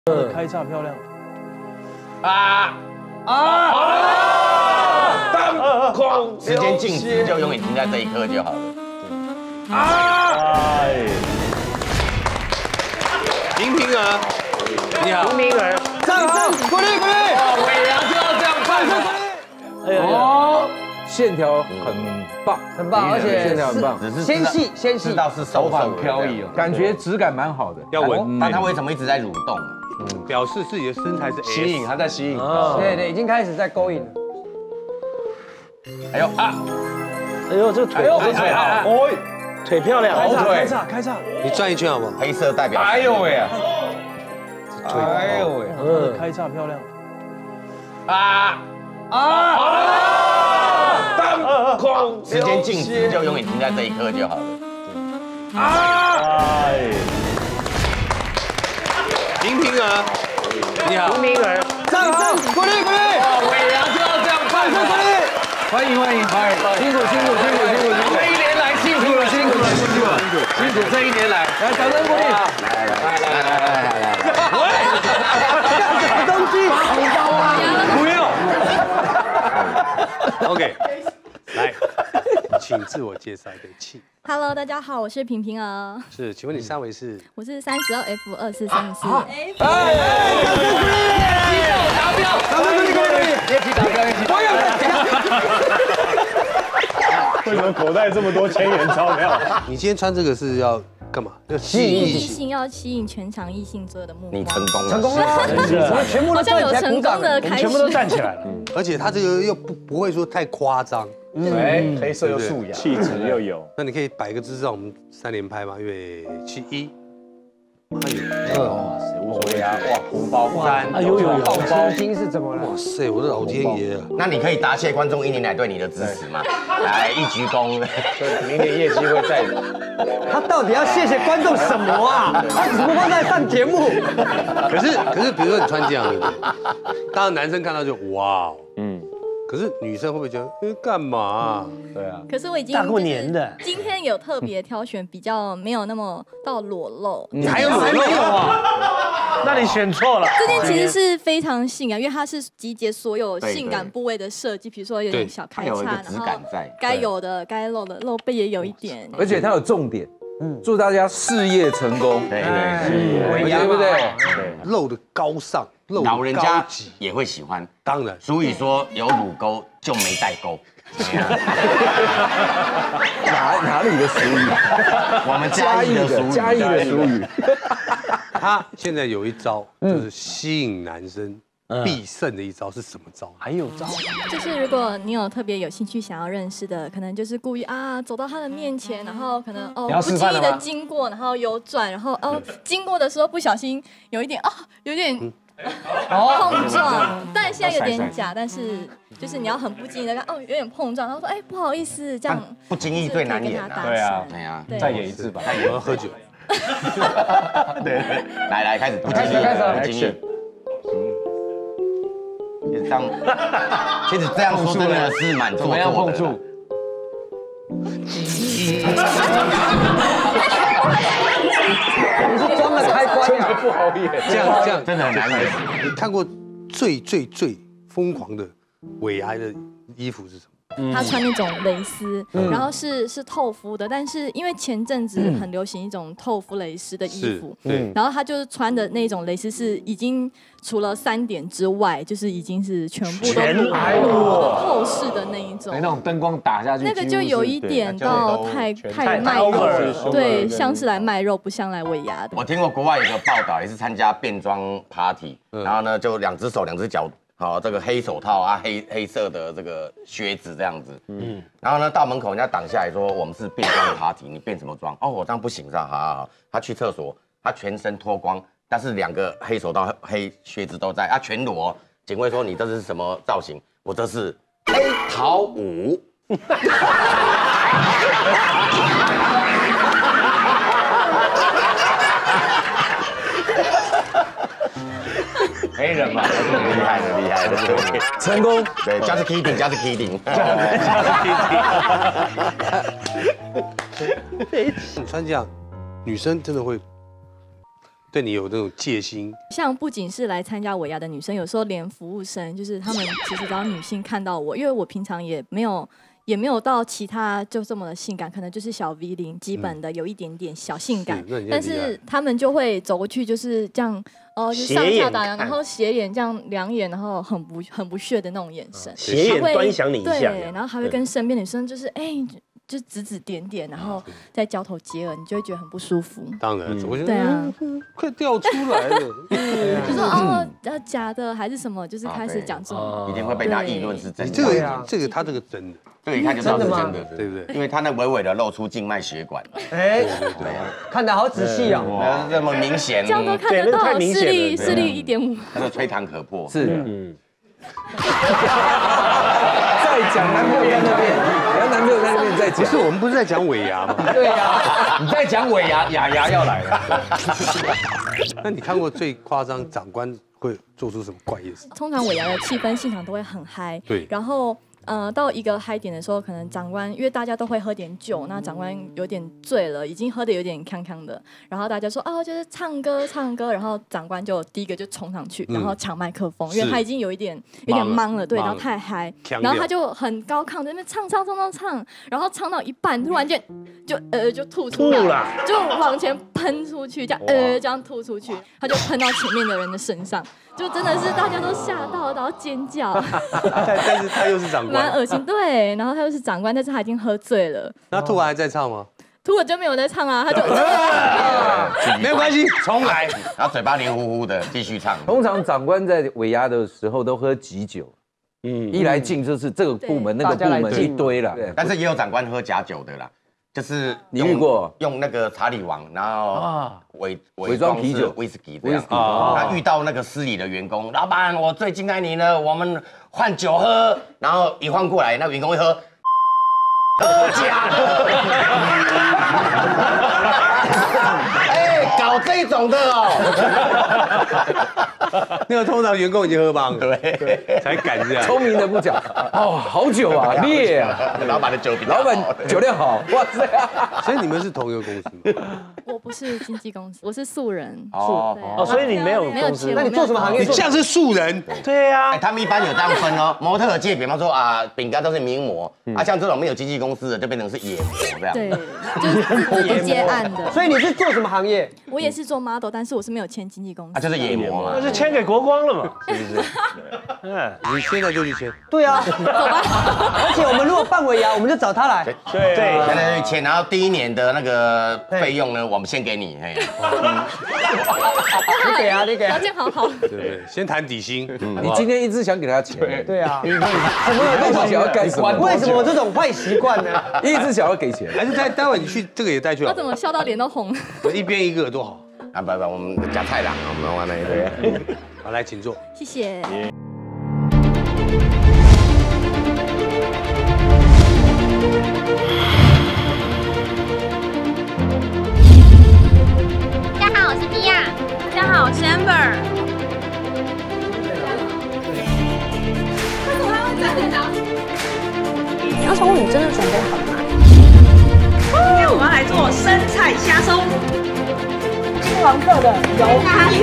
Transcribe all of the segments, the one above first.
开叉漂亮。 当空时间静止，就永远停在这一刻就好了。 林平儿，你好， 平儿， 站好，鼓励鼓励。 尾牙就要这样办。 哦，线条很棒， 很棒，而且线条很棒， 只是纤细纤细知，道是手法飘逸哦， 感觉质感蛮好的。 要稳， 但他为什么一直在蠕动？ 表示自己的身材是 S 吸引，他在吸引。 对对，已经开始在勾引了。 哎呦啊！ 哎呦，这个腿，这腿好，哦，腿漂亮，开叉，开叉， 你转一圈好不好？ 黑色代表。 哎呦喂啊！哎呦喂！ 开叉漂亮。 当空时间静止，就永远停在这一刻就好了。 林平儿，你好， 平儿， 站好，鼓励鼓励。 尾牙就要这样办。 鼓励，欢迎欢迎欢迎，辛苦辛苦辛苦辛苦辛苦， 这一年来辛苦了，辛苦了，辛苦了，辛苦这一年来。 来掌声鼓励。什么东西？红包啊！不用。 OK， 来，请自我介绍一个气。 Hello， 大家好，我是平平儿， 是，请问你三围是？ 我是32F2434。 达标，业绩达标，业绩达标。 为什么口袋这么多千元钞票？ 你今天穿这个是要干嘛？要吸引异性，要吸引全场异性所有的目光。 你成功了， 成功了，我们全部都好像有成功的开始， 全部都站起来了。 而且它这个又不会说太夸张。 哎，黑色又素雅，气质又有。 那你可以摆一个姿势，让我们3连拍嘛，预备起1。 哇塞，无所谓啊！哇，红包3， 哎呦呦，红包金是怎么了？ 哇塞，我的老天爷啊！ 那你可以答谢观众1年来对你的支持吗？来一鞠躬。 明年业绩会再。 他到底要谢谢观众什么啊？他只不过在上节目。 可是，比如说你穿这样，对不对？当然男生看到就哇，可是女生会不会觉得，干嘛？ 对啊。 可是我已经大过年的， 今天有特别挑选比较没有那么到裸露。 你还有裸露啊？ 那你选错了。 这件其实是非常性感，因为它是集结所有性感部位的设计，比如说有点小开叉，然后该有的、该露的露背也有一点。 而且它有重点，祝大家事业成功。 对， 对不对？ 露的高尚，露老人家也会喜欢。 当然， 俗语说有乳沟就没代沟。 哪里的俗语？ 我们嘉义的俗语。 嘉义的俗语。 他现在有一招，就是吸引男生必胜的一招是什么招？ 还有招？ 就是如果你有特别有兴趣想要认识的，可能就是故意走到他的面前，然后可能不经意的经过，然后有转，然后经过的时候不小心有一点碰撞，但现在有点假，但是就是你要很不经意的看，有点碰撞，然后说不好意思，这样不经意最难演啊。 对啊， 对啊， 再演一次吧。 我要喝酒。 对，来开始，不经意，不经意。其实这样说真的是蛮做作的。怎么样碰触？ 你是装的开关呀？ 不好演。 这样真的很难演。 你看过最疯狂的尾牙的衣服是什么？ 他穿那种蕾丝，然后是透肤的，但是因为前阵子很流行一种透肤蕾丝的衣服， 对， 然后他就是穿的那种蕾丝是已经除了3点之外，就是已经是全部都裸透视的那一种， 那种灯光打下去， 那个就有一点到太卖肉，对，像是来卖肉，不像来尾牙的。 我听过国外有个报道，也是参加变装 party，然后呢就2只手2只脚。好，这个黑手套啊，黑色的这个靴子这样子，然后呢到门口人家挡下来说我们是变装 party， 你变什么装？我这样不行是吧？好，他去厕所，他全身脱光，但是2个黑手套、黑靴子都在，全裸。警卫说你这是什么造型？我这是黑桃舞。黑人嘛，厉害的， 成功。 对，just kidding，just kidding。 你穿这样，女生真的会对你有那种戒心？ 像不仅是来参加尾牙的女生，有时候连服务生，就是他们其实只要女性看到我，因为我平常也没有到其他就这么的性感，可能就是小 V 领基本的有一点点小性感，但是他们就会走过去就是这样，就上下打量，然后斜眼这样两眼，然后很不屑的那种眼神， 斜眼端详你一下， 对，然后还会跟身边女生就是就指指点点，然后再交头接耳，你就会觉得很不舒服。 当然，我觉得对啊， 快掉出来了。 就说假的还是什么，就是开始讲这种， 一定会被他议论是真的。 这个他这个真的， 这个一看就知道是真的， 对不对？ 因为他那微微的露出静脉血管， 哎，看得好仔细啊， 这么明显， 这样都看得到，视力1.5， 他说吹弹可破， 是。再讲男朋友在那边，然后男朋友在那边再讲。 不是，我们不是在讲尾牙吗？ 对呀， 你在讲尾牙，雅雅要来了。 那你看过最夸张长官会做出什么怪异事？ 通常尾牙的气氛现场都会很嗨， 对， 然后。到一个嗨点的时候，可能长官因为大家都会喝点酒，那长官有点醉了，已经喝的有点康康的，然后大家说就是唱歌，然后长官就第一个就冲上去，然后抢麦克风，因为他已经有点懵了，对，然后太嗨，然后他就很高亢在那边唱，然后唱到一半，突然间就吐出来，就往前喷出去，这样吐出去，他就喷到前面的人的身上。就真的是大家都吓到，然后尖叫。 但是他又是长官， 蛮恶心。对，然后他又是长官，但是他已经喝醉了。 那吐完还在唱吗？ 吐了就没有在唱啊，他就没有关系，重来。 然后嘴巴黏糊糊的，继续唱。 通常长官在尾牙的时候都喝喜酒，一来进就是这个部门那个部门一堆了。 但是也有长官喝假酒的啦。就是你遇过用那个查理王，然后伪装啤酒、 威士忌这样，然后遇到那个失礼的员工，老板，我最敬爱你了，我们换酒喝，然后一换过来，那个员工会喝假的，搞这种的那个通常员工已经喝帮了， 对， 才敢这样。 聪明的不讲，好酒啊，烈啊， 老板的酒比老板酒量好，哇塞！ 所以你们是同一个公司吗？ 我不是经纪公司，我是素人。 所以你没有公司， 那你做什么行业？ 你像是素人。 对呀， 他们一般有这样分哦，模特界，比方说饼干都是名模，像这种没有经纪公司的就变成是野模这样。 对，就是自己接案的。 所以你是做什么行业？ 我也是做 model， 但是我是没有签经纪公司。 就是野模嘛， 那是签给国光了嘛，是不是？ 你现在就去签。 对啊，走吧。而且我们如果办尾牙，我们就找他来。 对， 现在去签，然后第1年的那个费用呢，我们先给你。 你给啊，你给。 条件好。 对，先谈底薪。 你今天一直想给他钱， 对啊。 什么想要干什么？ 为什么这种坏习惯呢？ 一直想要给钱， 还是待会你去这个也带去我怎么笑到脸都红？ 一边一个多好。 不，我们加菜啦，我们玩那一堆。 好，来，请坐。 谢谢。 大家好，我是米娅。大家好，我是 Amber。为什么他会这样？ 阿聪，你真的准备好了吗？ 今天我们要来做生菜虾松。 黄色的油下去，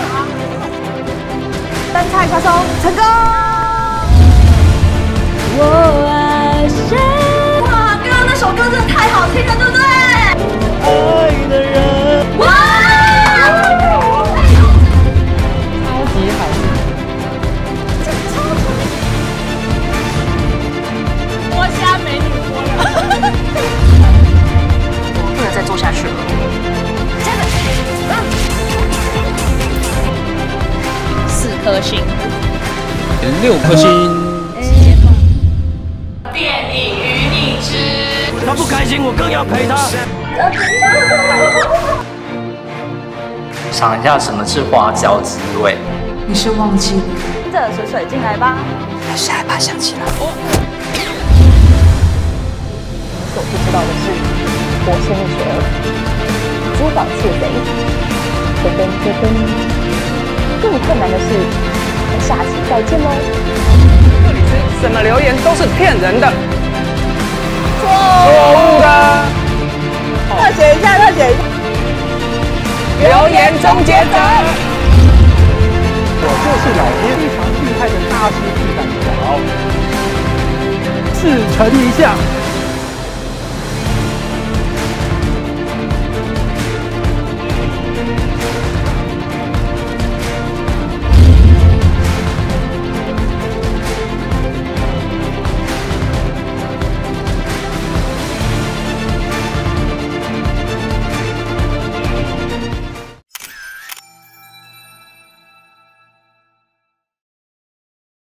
生菜虾松成功。我爱谁？ 哇，刚刚那首歌真的太好听了，对不对？ 爱的人， 哇， 超级好听， 多虾美女多了， 不能再做下去了。 4颗星 6颗星。 电影与你之， 他不开心，我更要陪他。 尝一下什么是花椒滋味。 你是忘记了？ 这水进来吧， 还是害怕想起来？ 所不知道的是，我是蜜雪儿，珠宝窃贼。更困难的是，我们下期再见喽。 这里是什么留言都是骗人的， 错误的。特写一下。 留言终结者。 我就是老爹，非常厉害的大师自然条，自成一项。